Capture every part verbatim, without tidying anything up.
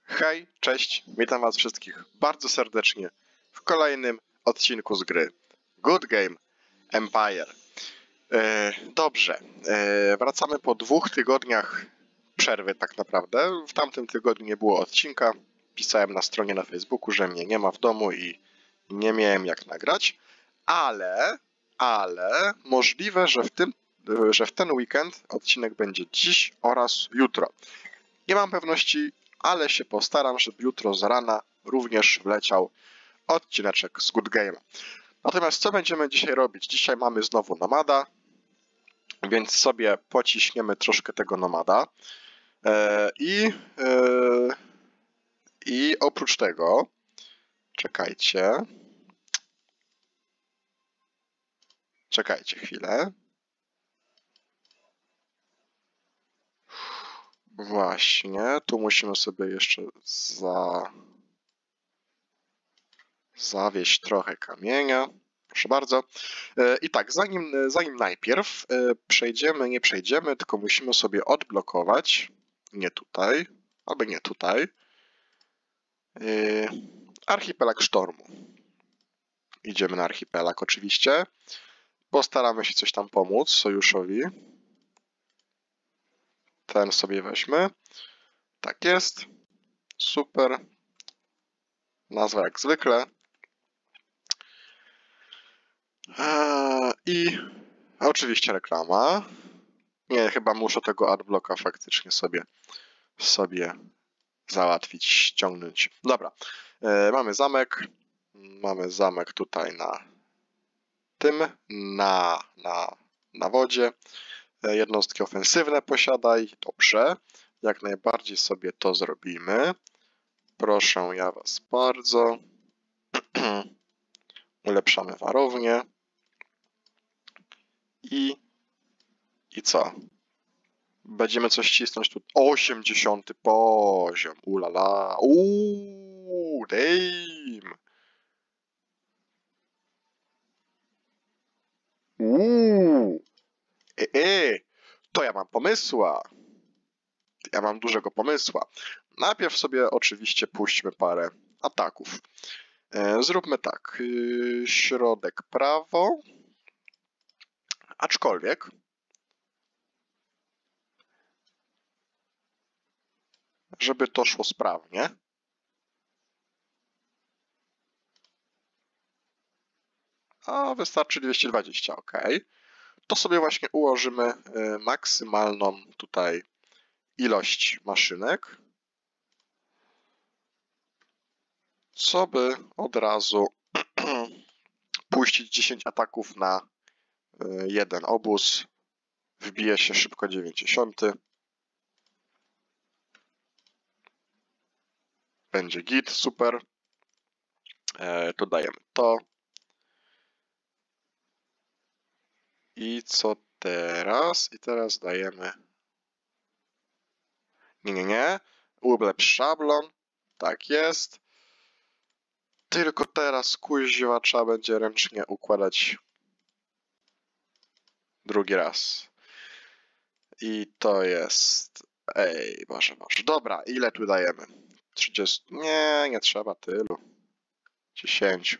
Hej, cześć, witam was wszystkich bardzo serdecznie w kolejnym odcinku z gry Good Game Empire. E, dobrze, e, wracamy po dwóch tygodniach przerwy tak naprawdę. W tamtym tygodniu nie było odcinka. Pisałem na stronie na Facebooku, że mnie nie ma w domu i nie miałem jak nagrać, ale, ale możliwe, że w tym, że w ten weekend odcinek będzie dziś oraz jutro. Nie mam pewności, ale się postaram, żeby jutro z rana również wleciał odcineczek z Good Game. Natomiast co będziemy dzisiaj robić? Dzisiaj mamy znowu nomada, więc sobie pociśniemy troszkę tego nomada. E, I, e, i oprócz tego, czekajcie, czekajcie chwilę. Właśnie, tu musimy sobie jeszcze za... zawieść trochę kamienia. Proszę bardzo. I tak, zanim, zanim najpierw przejdziemy, nie przejdziemy, tylko musimy sobie odblokować, nie tutaj, albo nie tutaj, archipelag sztormu. Idziemy na archipelag oczywiście. Postaramy się coś tam pomóc sojuszowi. Ten sobie weźmy. Tak jest. Super. Nazwa jak zwykle. I oczywiście reklama. Nie, chyba muszę tego adblocka faktycznie sobie, sobie załatwić, ściągnąć. Dobra, e, mamy zamek. Mamy zamek tutaj na tym, na, na, na wodzie. E, jednostki ofensywne posiadaj. Dobrze, jak najbardziej sobie to zrobimy. Proszę ja was bardzo. Ulepszamy warownię. I, i co? Będziemy coś cisnąć tu. osiemdziesiąty poziom. Ulala. Uuu, damn. Uuu. E, e. To ja mam pomysła. Ja mam dużego pomysła. Najpierw sobie oczywiście puśćmy parę ataków. E, zróbmy tak. Yy, środek prawo. Aczkolwiek żeby to szło sprawnie. A wystarczy dwieście dwadzieścia, ok. To sobie właśnie ułożymy maksymalną tutaj ilość maszynek, co by od razu puścić dziesięć ataków na jeden obóz. Wbije się szybko dziewięćdziesiąt. Będzie git, super. E, to dajemy to. I co teraz? I teraz dajemy... Nie, nie, nie. Ulepsz szablon. Tak jest. Tylko teraz kuźwa trzeba będzie ręcznie układać drugi raz. I to jest... Ej, Boże, Boże. Dobra, ile tu dajemy? trzydzieści... Nie, nie trzeba tylu. dziesięć.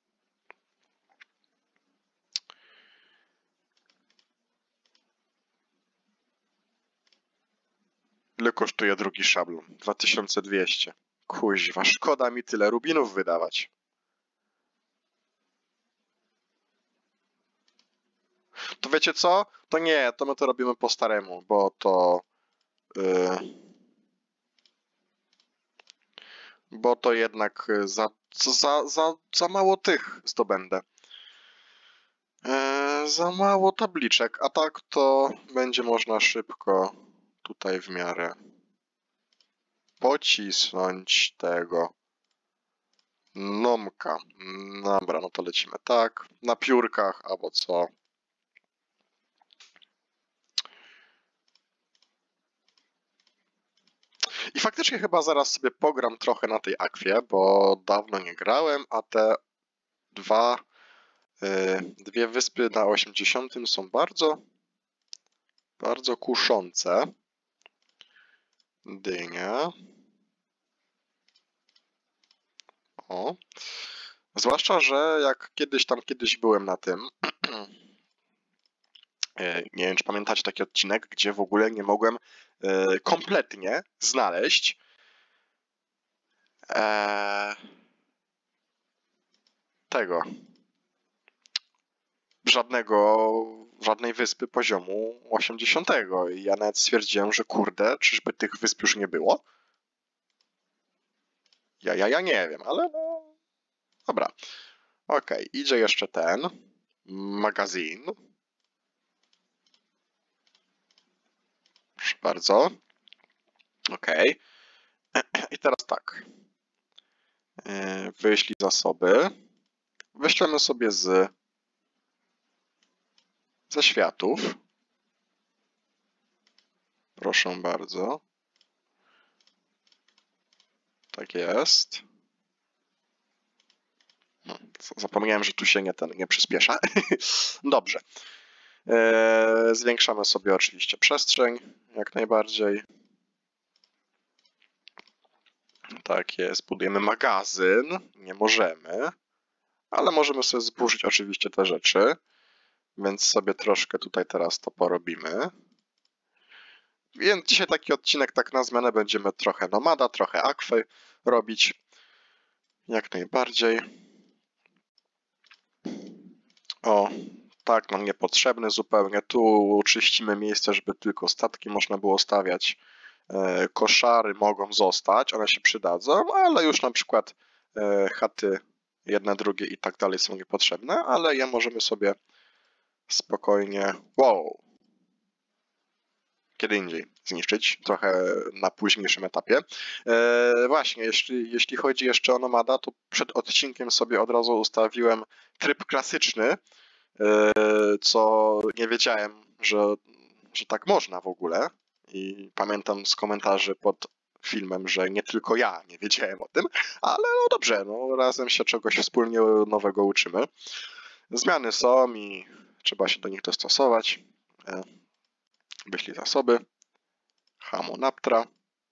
Ile kosztuje drugi szablon? dwa tysiące dwieście. Kuźwa, szkoda mi tyle rubinów wydawać. To wiecie co? To nie, to my to robimy po staremu, bo to... Yy, bo to jednak za, za, za, za mało tych zdobędę. Yy, za mało tabliczek, a tak to będzie można szybko tutaj w miarę pocisnąć tego nomka. Dobra, no to lecimy tak, na piórkach albo co. I faktycznie chyba zaraz sobie pogram trochę na tej akwie, bo dawno nie grałem, a te dwa, yy, dwie wyspy na osiemdziesiątym są bardzo, bardzo kuszące. Dynia. O. Zwłaszcza, że jak kiedyś tam kiedyś byłem na tym, nie wiem, czy pamiętacie taki odcinek, gdzie w ogóle nie mogłem kompletnie znaleźć e, tego żadnego, żadnej wyspy poziomu osiemdziesiątego i ja nawet stwierdziłem, że kurde, czyżby tych wysp już nie było? Ja, ja, ja nie wiem, ale no... Dobra. Okej, okay, idzie jeszcze ten magazyn. Proszę bardzo. Okej. Okay. I teraz tak. Wyślij zasoby. Wyślemy sobie z ze światów. Proszę bardzo. Tak jest. No, zapomniałem, że tu się nie, ten, nie przyspiesza. Dobrze. Eee, zwiększamy sobie oczywiście przestrzeń, jak najbardziej. Tak jest. Budujemy magazyn. Nie możemy. Ale możemy sobie zburzyć oczywiście te rzeczy. Więc sobie troszkę tutaj teraz to porobimy. Więc dzisiaj taki odcinek, tak na zmianę, będziemy trochę nomada, trochę akwy robić. Jak najbardziej. O, tak, nam niepotrzebny zupełnie. Tu czyścimy miejsce, żeby tylko statki można było stawiać. E, koszary mogą zostać, one się przydadzą, ale już na przykład e, chaty jedne, drugie i tak dalej są niepotrzebne, ale je możemy sobie spokojnie, wow, kiedy indziej zniszczyć, trochę na późniejszym etapie. E, właśnie, jeśli, jeśli chodzi jeszcze o nomada, to przed odcinkiem sobie od razu ustawiłem tryb klasyczny, e, co nie wiedziałem, że, że tak można w ogóle. I pamiętam z komentarzy pod filmem, że nie tylko ja nie wiedziałem o tym, ale no dobrze, no razem się czegoś wspólnie nowego uczymy. Zmiany są i trzeba się do nich dostosować. E, Wyślij zasoby. Hamonaptra.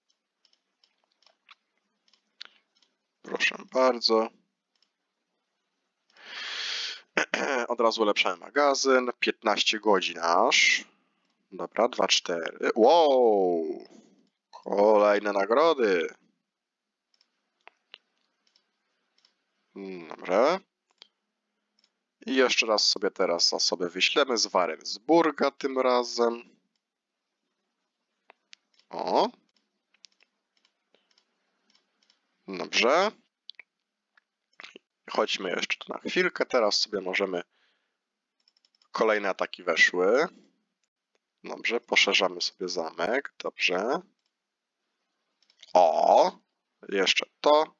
Proszę bardzo. Od razu ulepszamy magazyn. piętnaście godzin aż. Dobra, dwa, cztery. Wow! Kolejne nagrody. Dobrze. I jeszcze raz sobie teraz zasoby wyślemy z Warensburga tym razem. O. Dobrze. Chodźmy jeszcze tu na chwilkę. Teraz sobie możemy... Kolejne ataki weszły. Dobrze, poszerzamy sobie zamek. Dobrze. O! Jeszcze to.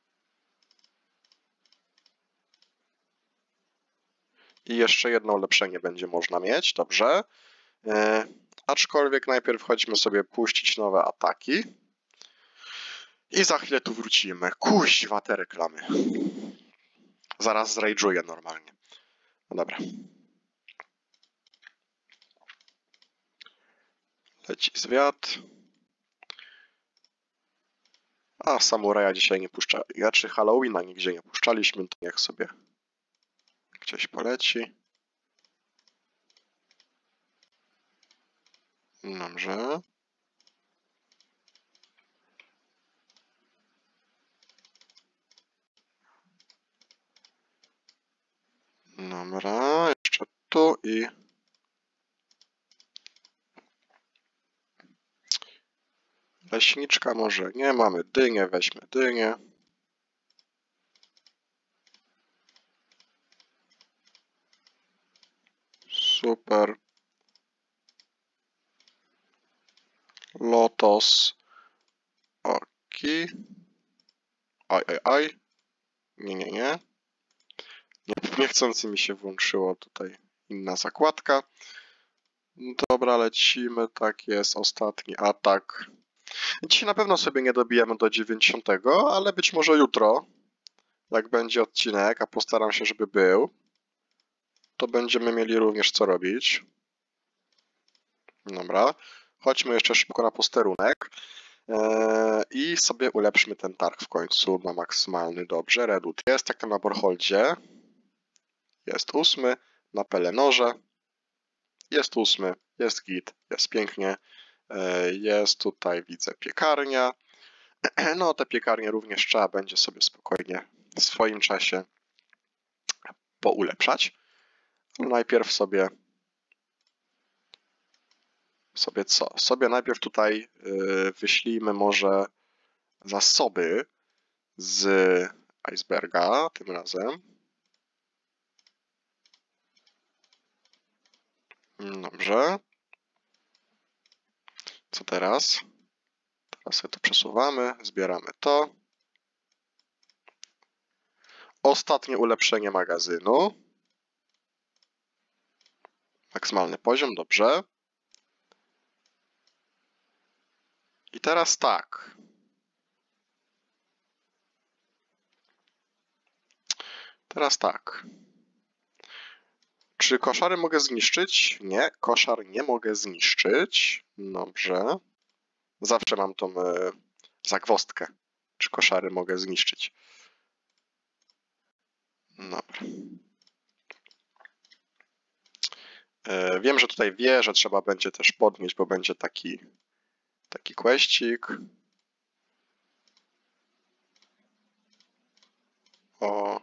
I jeszcze jedno ulepszenie będzie można mieć. Dobrze. E, aczkolwiek najpierw chodźmy sobie puścić nowe ataki. I za chwilę tu wrócimy. Kuźwa te reklamy. Zaraz zrajdżuję normalnie. No dobra. Leci zwiat. A samuraja dzisiaj nie puszcza. Ja czy Halloweena nigdzie nie puszczaliśmy, to niech sobie gdzieś poleci. Dobrze. Dobra, jeszcze tu i... Leśniczka może nie, mamy dynię, weźmy dynię. Super. Lotos. Oki. Aj, aj, aj. Nie, nie, nie. Niechcący mi się włączyło tutaj inna zakładka. Dobra, lecimy. Tak jest, ostatni atak. Dzisiaj na pewno sobie nie dobijemy do dziewięćdziesiątego, ale być może jutro, jak będzie odcinek, a postaram się, żeby był, to będziemy mieli również co robić. Dobra. Chodźmy jeszcze szybko na posterunek. I sobie ulepszmy ten targ w końcu na maksymalny. Dobrze, Redut jest, tak na Borholdzie. Jest ósmy, na Pelenorze. Jest ósmy, jest git, jest pięknie. Jest tutaj, widzę, piekarnia. No, te piekarnie również trzeba będzie sobie spokojnie w swoim czasie poulepszać. Najpierw sobie sobie co? Sobie najpierw tutaj wyślijmy może zasoby z iceberga tym razem. Dobrze. Co teraz? Teraz sobie to przesuwamy, zbieramy to. Ostatnie ulepszenie magazynu. Maksymalny poziom, dobrze. I teraz tak. Teraz tak. Czy koszary mogę zniszczyć? Nie, koszar nie mogę zniszczyć. Dobrze. Zawsze mam tą e, zagwozdkę. Czy koszary mogę zniszczyć? Dobra. E, wiem, że tutaj wie, że trzeba będzie też podnieść, bo będzie taki taki questik. O.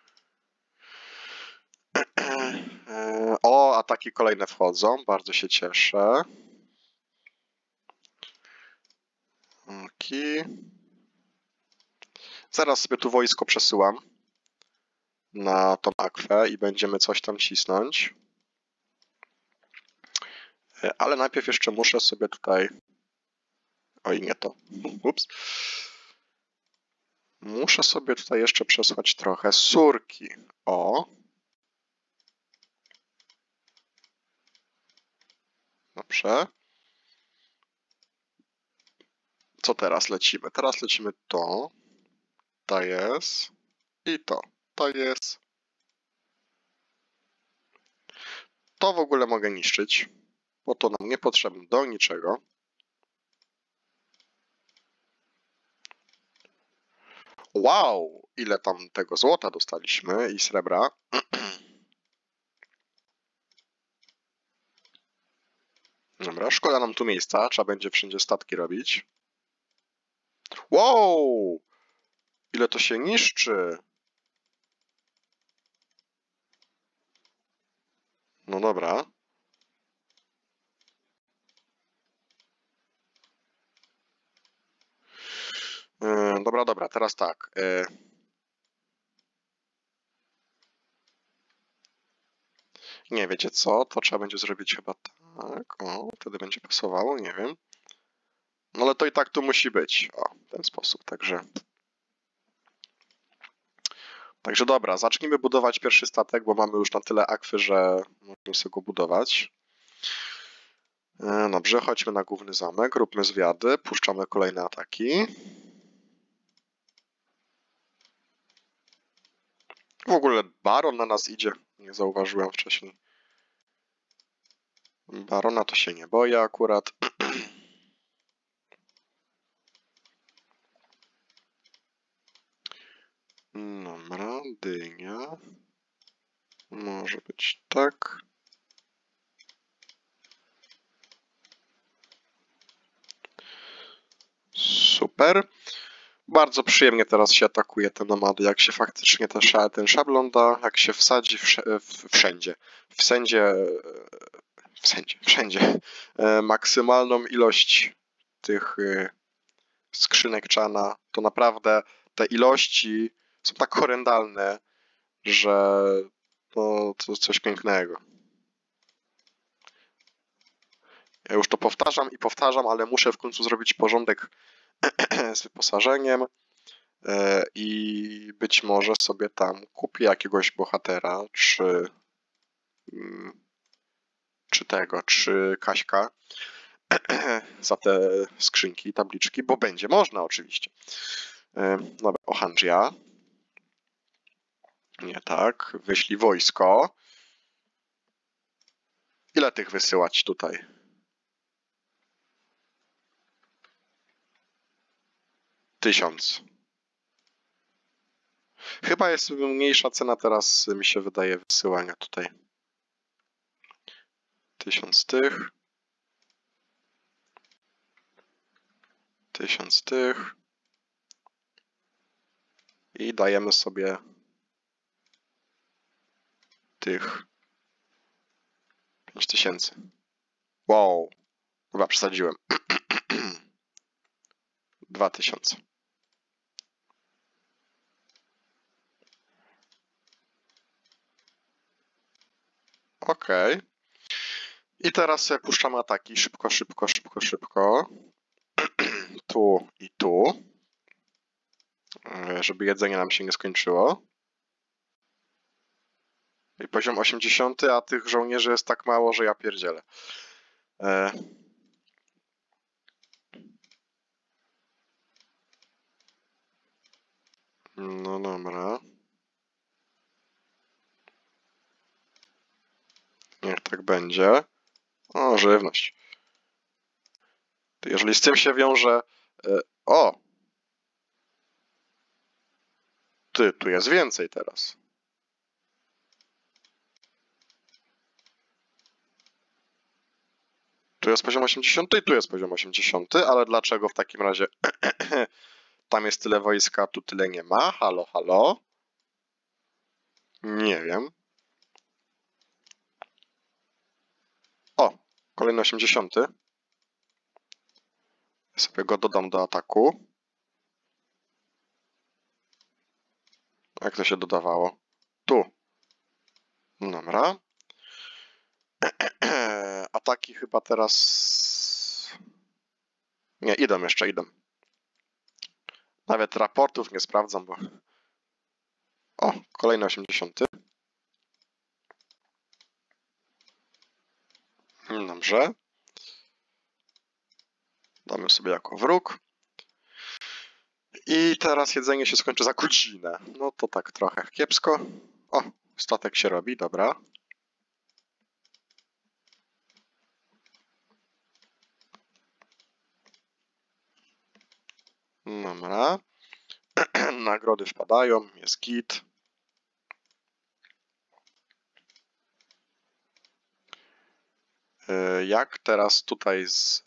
O, ataki kolejne wchodzą. Bardzo się cieszę. Okay. Zaraz sobie tu wojsko przesyłam na tą akwę i będziemy coś tam cisnąć. Ale najpierw jeszcze muszę sobie tutaj... Oj, nie to. Ups. Muszę sobie tutaj jeszcze przesłać trochę surki. O. Dobrze. Co teraz lecimy? Teraz lecimy to. To jest. I to. To jest. To w ogóle mogę niszczyć, bo to nam nie potrzebne do niczego. Wow! Ile tam tego złota dostaliśmy i srebra. Dobra, szkoda nam tu miejsca, trzeba będzie wszędzie statki robić. Wow! Ile to się niszczy! No dobra. Yy, dobra, dobra, teraz tak. Yy. Nie, wiecie co? To trzeba będzie zrobić chyba tak. O, wtedy będzie pasowało, nie wiem. No ale to i tak tu musi być. O, w ten sposób, także... Także dobra, zacznijmy budować pierwszy statek, bo mamy już na tyle akwy, że możemy sobie go budować. Dobrze, chodźmy na główny zamek, róbmy zwiady, puszczamy kolejne ataki. W ogóle baron na nas idzie, nie zauważyłem wcześniej. Barona to się nie boję akurat. Dobra, dynia. Może być tak. Super. Bardzo przyjemnie teraz się atakuje te nomady, jak się faktycznie ten, ten szablon da, jak się wsadzi wszędzie. Wszędzie, wszędzie, wszędzie. Maksymalną ilość tych skrzynek czana, to naprawdę te ilości są tak horrendalne, że to, to coś pięknego. Ja już to powtarzam i powtarzam, ale muszę w końcu zrobić porządek z wyposażeniem i być może sobie tam kupię jakiegoś bohatera, czy, czy tego, czy Kaśka za te skrzynki, tabliczki, bo będzie można oczywiście. Dobra, Ohandżia. Nie tak, wyślij wojsko. Ile tych wysyłać tutaj? tysiąc. Chyba jest mniejsza cena teraz, mi się wydaje, wysyłania tutaj. Tysiąc tych. Tysiąc tych. I dajemy sobie tych pięć tysięcy. Wow. Chyba przesadziłem. Dwa tysiące. Okej. Okay. I teraz sobie puszczamy ataki. Szybko, szybko, szybko, szybko. Tu i tu. Żeby jedzenie nam się nie skończyło. I poziom osiemdziesiąty, a tych żołnierzy jest tak mało, że ja pierdzielę. E... No dobra. Niech tak będzie. O, żywność. Jeżeli z tym się wiąże... E... O! Ty, tu jest więcej teraz. Tu jest poziom osiemdziesiąty i tu jest poziom osiemdziesiąty, ale dlaczego w takim razie tam jest tyle wojska, tu tyle nie ma? Halo, halo? Nie wiem. O, kolejny osiemdziesiąty. Ja sobie go dodam do ataku. Jak to się dodawało? Tu. Dobra. Ataki chyba teraz... Nie, idą jeszcze, idą. Nawet raportów nie sprawdzam, bo... O, kolejny osiemdziesiąty. Dobrze. Damy sobie jako wróg. I teraz jedzenie się skończy za godzinę. No to tak trochę kiepsko. O, statek się robi, dobra. Dobra. Nagrody wpadają, jest git. Jak teraz tutaj z...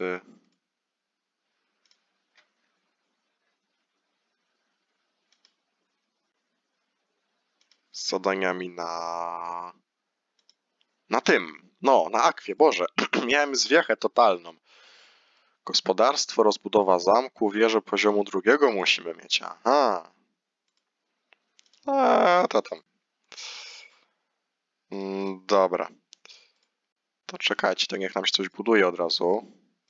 z zadaniami na... na tym. No, na Akwie, Boże. Miałem zwiechę totalną. Gospodarstwo, rozbudowa zamku, wieżę poziomu drugiego musimy mieć. Aha. A, to tam. Mm, dobra. To czekajcie, to niech nam się coś buduje od razu.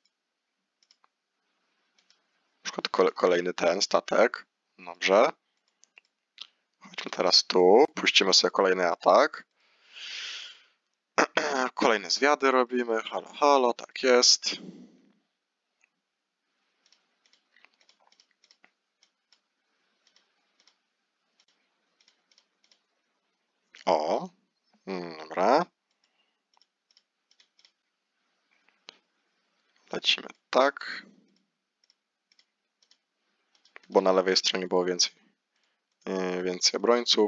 Na przykład kolejny ten statek. Dobrze. Chodźmy teraz tu. Puścimy sobie kolejny atak. Kolejne zwiady robimy. Halo, halo, tak jest. O, dobra. Lecimy tak. Bo na lewej stronie było więcej, więcej obrońców.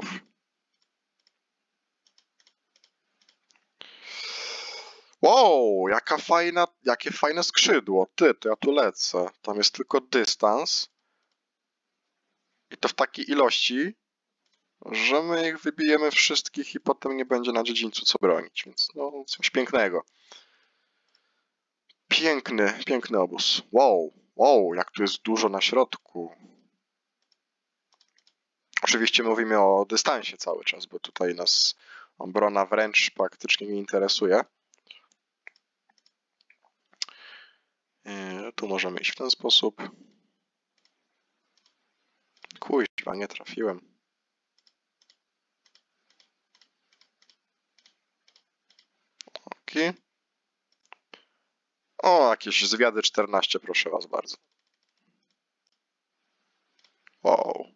Wow, jaka fajna, jakie fajne skrzydło. Ty, to ja tu lecę. Tam jest tylko dystans. I to w takiej ilości, że my ich wybijemy wszystkich i potem nie będzie na dziedzińcu co bronić. Więc no, coś pięknego. Piękny, piękny obóz. Wow, wow, jak tu jest dużo na środku. Oczywiście mówimy o dystansie cały czas, bo tutaj nas obrona wręcz praktycznie nie interesuje. Tu możemy iść w ten sposób. Kuźwa, nie trafiłem. Okay. O, jakieś zwiady czternaście, proszę was bardzo. Wow.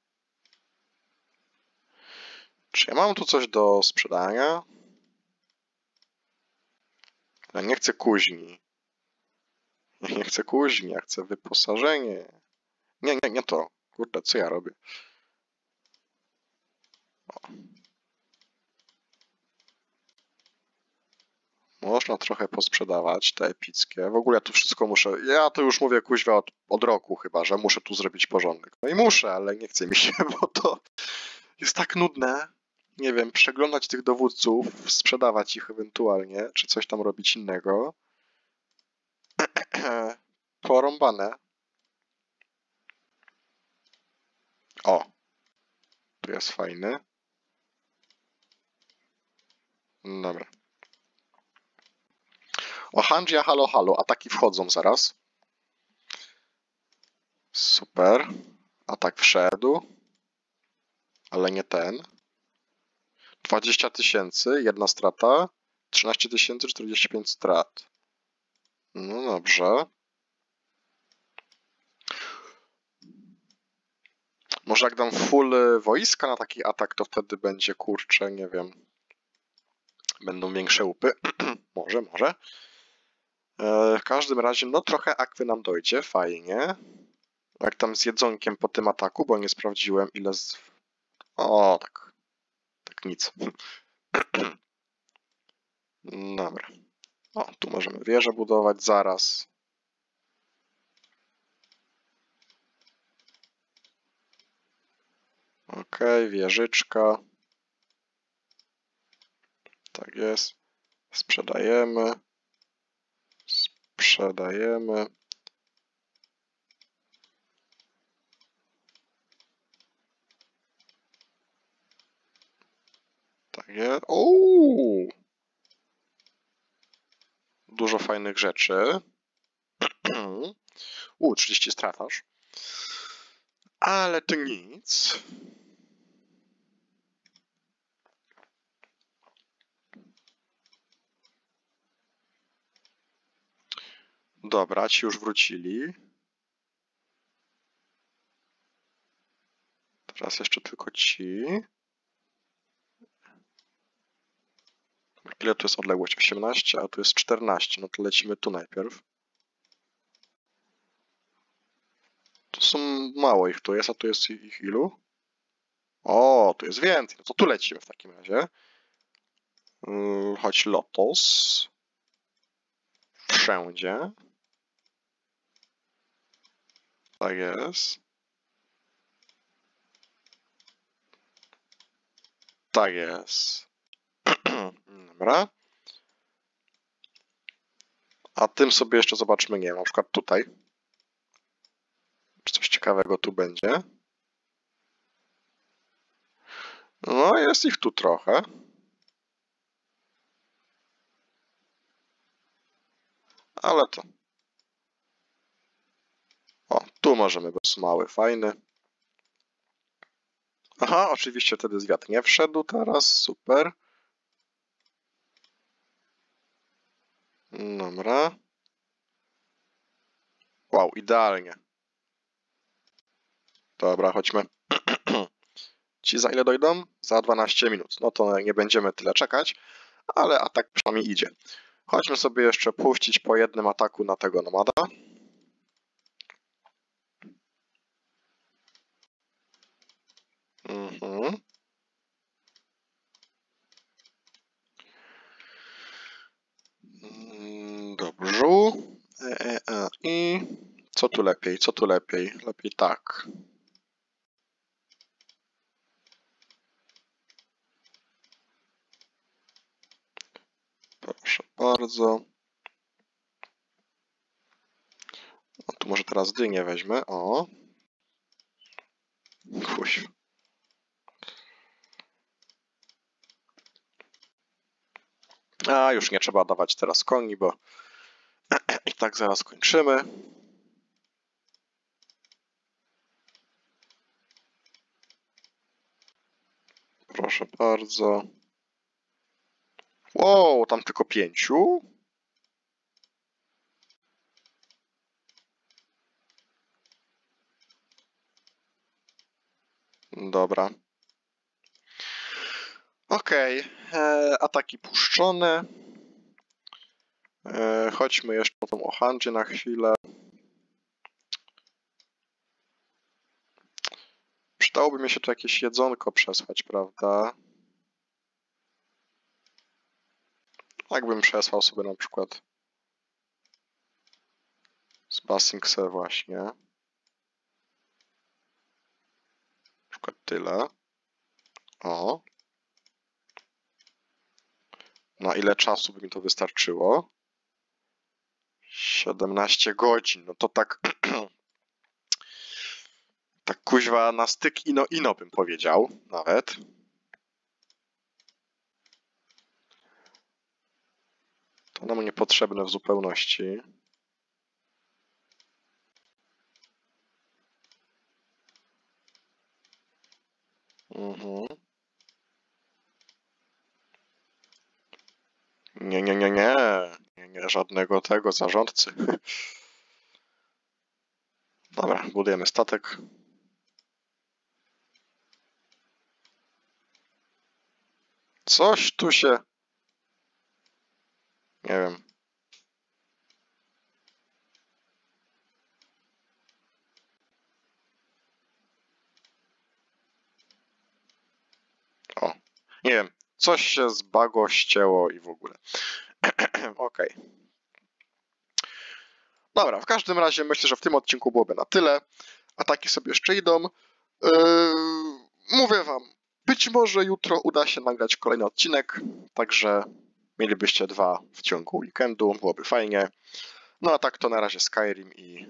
Czy ja mam tu coś do sprzedania? Ja nie chcę kuźni. Ja nie chcę kuźni, ja chcę wyposażenie. Nie, nie, nie to. Kurde, co ja robię? O. Można trochę posprzedawać te epickie. W ogóle ja tu wszystko muszę... Ja to już mówię kuźwa od, od roku chyba, że muszę tu zrobić porządek. No i muszę, ale nie chce mi się, bo to jest tak nudne. Nie wiem, przeglądać tych dowódców, sprzedawać ich ewentualnie, czy coś tam robić innego. Porąbane. O, tu jest fajny. Dobra. O, Hanjia, halo, halo. Ataki wchodzą zaraz. Super. Atak wszedł. Ale nie ten. dwadzieścia tysięcy, jedna strata. trzynaście tysięcy, czterdzieści pięć strat. No dobrze. Może jak dam full wojska na taki atak, to wtedy będzie, kurczę, nie wiem. Będą większe łupy. Może, może. E, w każdym razie, no trochę akwy nam dojdzie, fajnie. Jak tam z jedzonkiem po tym ataku, bo nie sprawdziłem ile z... O, tak. Tak nic. Dobra. O, tu możemy wieżę budować zaraz. Ok, wieżyczka. Tak jest. Sprzedajemy. Sprzedajemy. Tak jest. Uuu! Dużo fajnych rzeczy. Uuu, trzydzieści strat aż. Ale to nic. Dobra, ci już wrócili. Teraz jeszcze tylko ci. Ile tu jest odległość? osiemnaście, a tu jest czternaście. No to lecimy tu najpierw. To są mało ich tu jest, a tu jest ich ilu? O, tu jest więcej. No to tu lecimy w takim razie. Yy, chodź Lotos. Wszędzie. Tak jest. Tak jest. Dobra. A tym sobie jeszcze zobaczmy, nie wiem, na przykład tutaj. Czy coś ciekawego tu będzie. No, jest ich tu trochę. Ale to... O, tu możemy bez mały, fajny. Aha, oczywiście wtedy zwiat nie wszedł teraz, super. Dobra. Wow, idealnie. Dobra, chodźmy. Ci za ile dojdą? Za dwanaście minut. No to nie będziemy tyle czekać, ale atak przynajmniej idzie. Chodźmy sobie jeszcze puścić po jednym ataku na tego nomada. Mhm. Dobrze. E, e, e, I co tu lepiej? Co tu lepiej? Lepiej tak. Proszę bardzo. O, tu może teraz dynię weźmę. O. Kuś. A, już nie trzeba dawać teraz koni, bo i tak zaraz kończymy. Proszę bardzo. Wow, tam tylko pięciu? Dobra. Okej, okay. Ataki puszczone. E, chodźmy jeszcze po tą Ohandzie na chwilę. Przydałoby mi się tu jakieś jedzonko przesłać, prawda? Jakbym przesłał sobie na przykład z Basingse właśnie. Na przykład tyle. O. Na ile czasu by mi to wystarczyło? siedemnaście godzin. No to tak... tak kuźwa na styk ino-ino bym powiedział nawet. To nam niepotrzebne w zupełności. Mhm. Nie, nie, nie, nie. Nie, nie, żadnego tego zarządcy. Dobra, budujemy statek. Coś tu się... Nie wiem. O, nie wiem. Coś się zbagło, ścięło i w ogóle. Okej. Okay. Dobra, w każdym razie myślę, że w tym odcinku byłoby na tyle. Ataki sobie jeszcze idą. Yy, mówię wam, być może jutro uda się nagrać kolejny odcinek, także mielibyście dwa w ciągu weekendu, byłoby fajnie. No a tak to na razie Skyrim i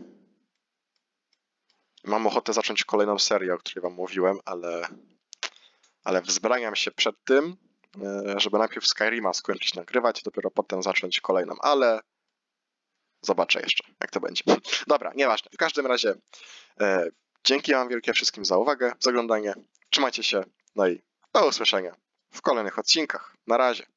mam ochotę zacząć kolejną serię, o której wam mówiłem, ale, ale wzbraniam się przed tym, żeby najpierw Skyrima skończyć nagrywać, dopiero potem zacząć kolejną, ale zobaczę jeszcze, jak to będzie. Dobra, nieważne. W każdym razie e, dzięki wam wielkie wszystkim za uwagę, za oglądanie. Trzymajcie się, no i do usłyszenia w kolejnych odcinkach. Na razie.